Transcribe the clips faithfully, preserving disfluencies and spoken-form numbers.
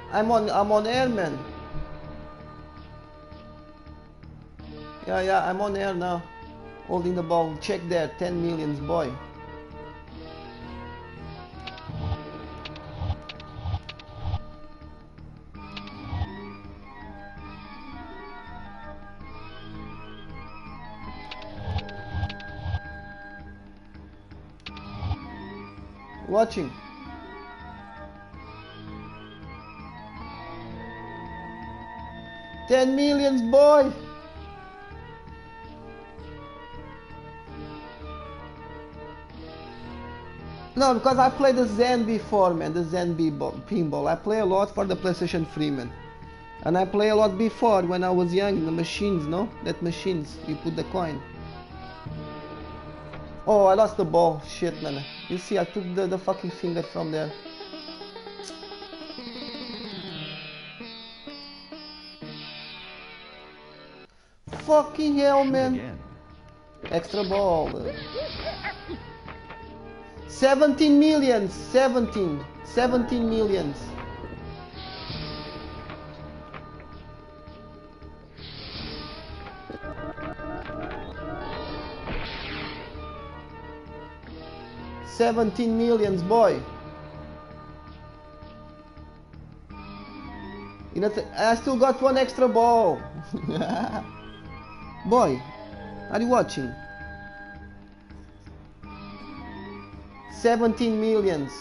I'm on I'm on air, man. Yeah, yeah, I'm on air now. Holding the ball. Check there, ten millions, boy. Watching. Ten millions, boy. No, because I played the Zen before, man. The Zen pinball. I play a lot for the PlayStation three, man. And I play a lot before when I was young. The machines, no? That machines. You put the coin. Oh, I lost the ball. Shit, man. You see, I took the, the fucking finger from there. Fucking hell, man. Extra ball. seventeen millions. seventeen. seventeen millions. seventeen millions, boy. You know, I still got one extra ball. Boy, are you watching? seventeen millions.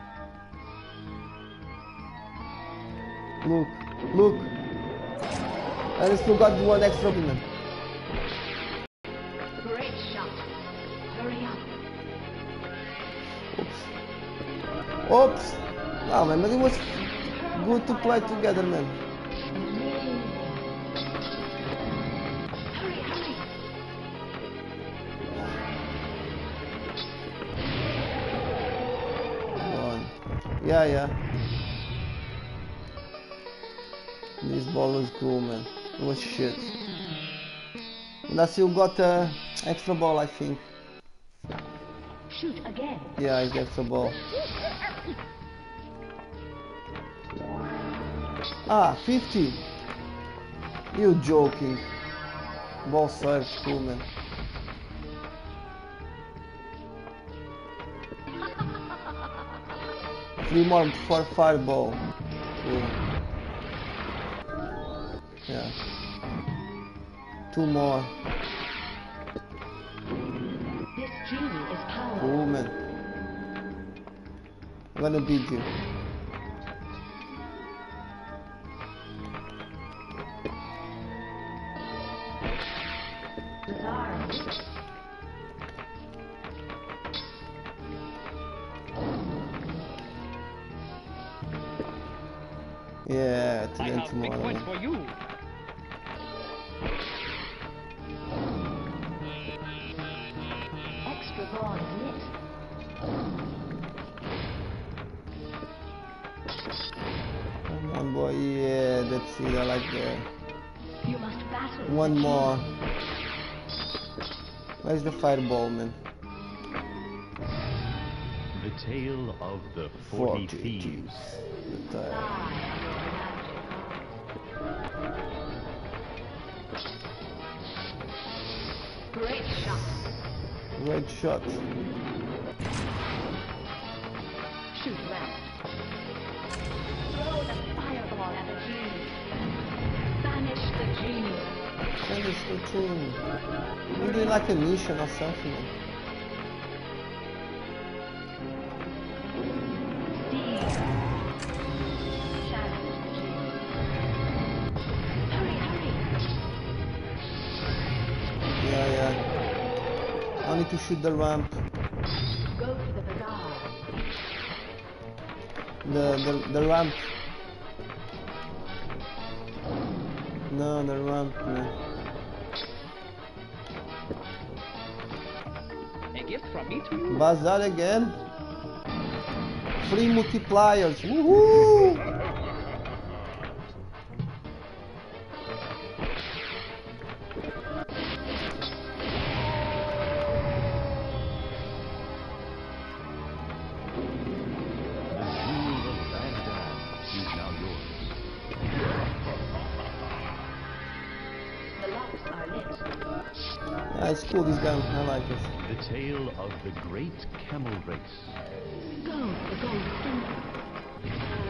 Look, look. I still got one extra million. Great shot. Hurry up. Oops. Oops. Wow, man, but it was good to play together, man. Hurry, hurry. Come on. Yeah, yeah. This ball was cool, man. It was shit. And I still got uh, extra ball, I think. Shoot again. Yeah, it's the extra ball. Ah, fifty. You joking. Ball serve, cool, man. Three more for fireball. Cool. Yeah. Two more. This genie is powerful. Cool, man. I'm gonna beat you. Yeah, today and tomorrow. Big for you. Extra ball lit. Come on, boy. Yeah, that's it. I like that. You must battle. One more. Where's the fireball, man? The tale of the forty, forty thieves. thieves. The tale. Great shot. Great shot. Shoot left. Throw the fireball at the genie. Banish the genie. Finish the tune. We're doing like a mission or something, man. Steve. Challenge the genie. Hurry, hurry. Yeah, yeah. I need to shoot the ramp. Go to the bazaar. The, the, the ramp. No, the ramp, man. A gift from me to you. Bazaar again. Free multipliers. Woohoo! The jewel of Baghdad is now yours. it's cool, this gun. I like it. The tale of the great camel race. Go for the gold symbol.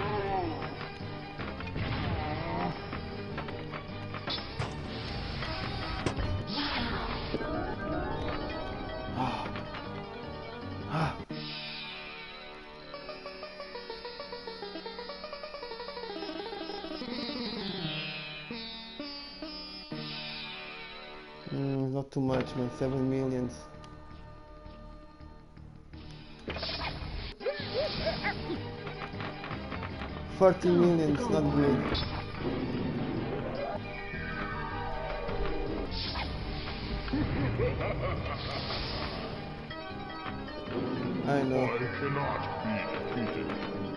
Ah. Mm, not too much, man. Seven millions. Forty millions, not good. I know. I cannot be defeated.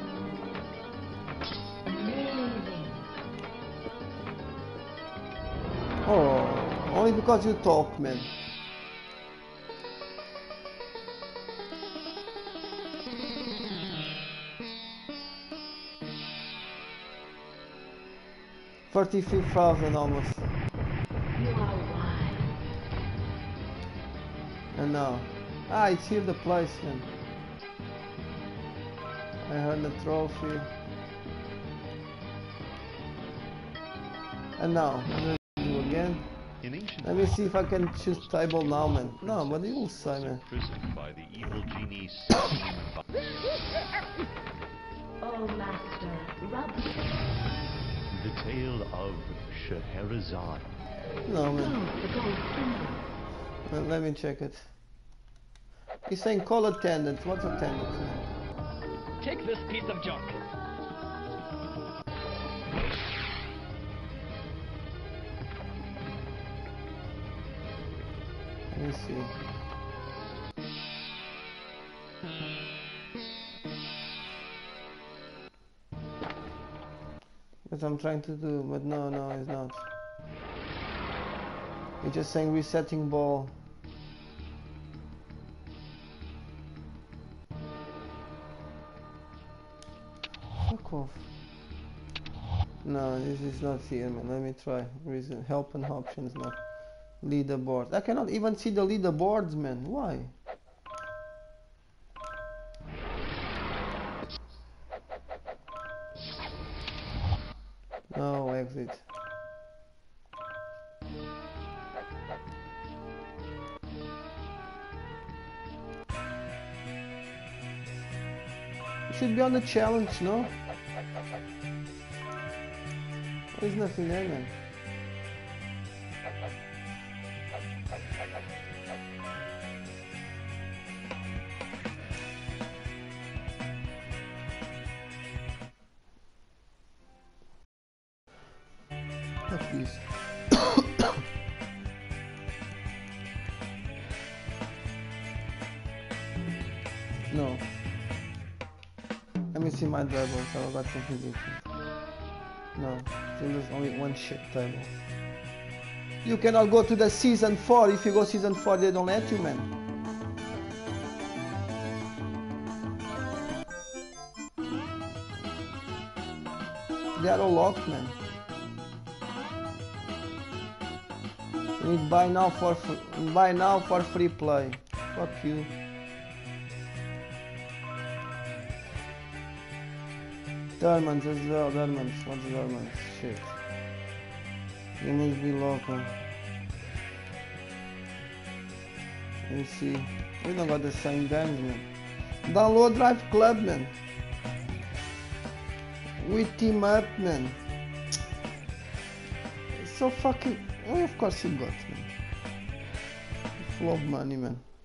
Amazing. Oh, only because you talk, man. Forty-five thousand almost. You are wise. And now, ah, it's here the place, man. I heard the trophy. And now, I'm gonna do again. In ancient Let me see if I can choose table now, man. No, but you will say, man. imprisoned by the evil genie Salim Ba- Oh, master, rub The tale of Scheherazade. No, Go man. for the gold symbol. Well, let me check it. He's saying call attendant. What's attendant, man? Take this piece of junk. Let me see. That's what I'm trying to do, but no, no, it's not. It's just saying resetting ball. Fuck off. No, this is not here, man. Let me try. Reason, help and options now. Leaderboard. I cannot even see the leaderboards, man. Why? No, exit. You should be on the challenge, no? There's nothing there, man. Fuck this. No. Let me see my dribbles. I got something different. No, still there's only one shit table. You cannot go to the season four. If you go season four, they don't let you, man. They are all locked, man. You need buy now for free, buy now for free play. Fuck you. Dormants as well, Dormants. What's Dormants? Shit. You must be local. Let me see. We don't got the same games, man. Download Drive Club, man. We team up, man. It's so fucking. Oh, of course you got, man. Full of money, man.